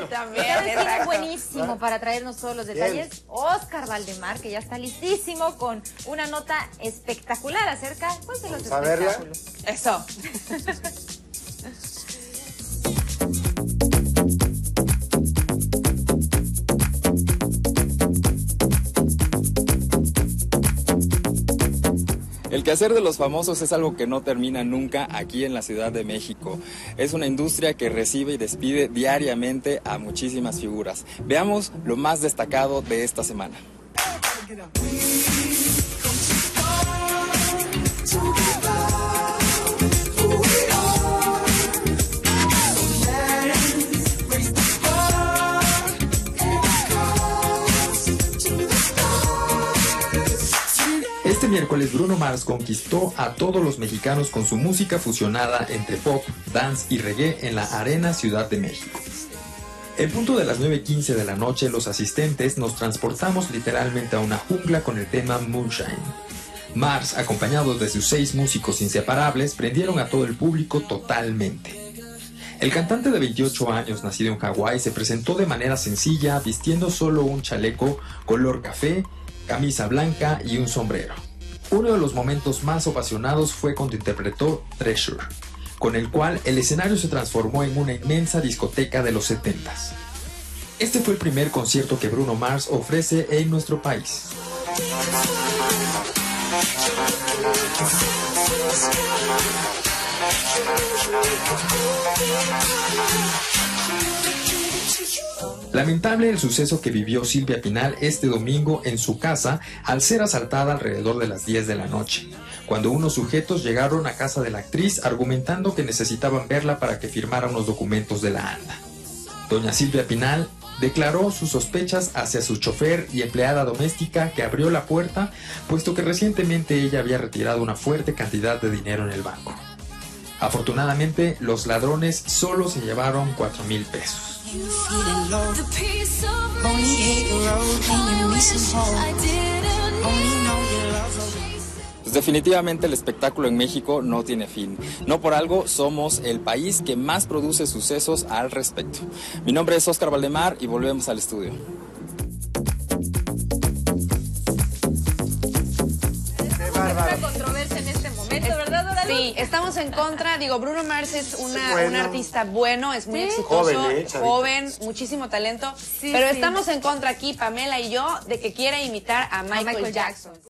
También, ¿Sabes buenísimo para traernos todos los detalles? Óscar Valdemar, que ya está listísimo con una nota espectacular acerca de los espectáculos. Eso. El quehacer de los famosos es algo que no termina nunca aquí en la Ciudad de México. Es una industria que recibe y despide diariamente a muchísimas figuras. Veamos lo más destacado de esta semana. Este miércoles Bruno Mars conquistó a todos los mexicanos con su música fusionada entre pop, dance y reggae en la Arena Ciudad de México. En punto de las 9:15 de la noche, los asistentes nos transportamos literalmente a una jungla con el tema Moonshine. Mars, acompañado de sus 6 músicos inseparables, prendieron a todo el público totalmente. El cantante de 28 años, nacido en Hawái, se presentó de manera sencilla, vistiendo solo un chaleco color café, camisa blanca y un sombrero. Uno de los momentos más ovacionados fue cuando interpretó Treasure, con el cual el escenario se transformó en una inmensa discoteca de los 70s. Este fue el primer concierto que Bruno Mars ofrece en nuestro país. Lamentable el suceso que vivió Silvia Pinal este domingo en su casa al ser asaltada alrededor de las 10 de la noche, cuando unos sujetos llegaron a casa de la actriz argumentando que necesitaban verla para que firmara unos documentos de la ANDA. Doña Silvia Pinal declaró sus sospechas hacia su chofer y empleada doméstica que abrió la puerta, puesto que recientemente ella había retirado una fuerte cantidad de dinero en el banco. Afortunadamente, los ladrones solo se llevaron 4,000 pesos. Pues definitivamente el espectáculo en México no tiene fin. No por algo somos el país que más produce sucesos al respecto. Mi nombre es Óscar Valdemar y volvemos al estudio. Una controversia en este momento, ¿verdad, Dorado? Sí, estamos en contra. Digo, Bruno Mars es un artista bueno, es muy exitoso, joven, muchísimo talento. Pero estamos en contra aquí, Pamela y yo, de que quiera imitar a Michael Jackson.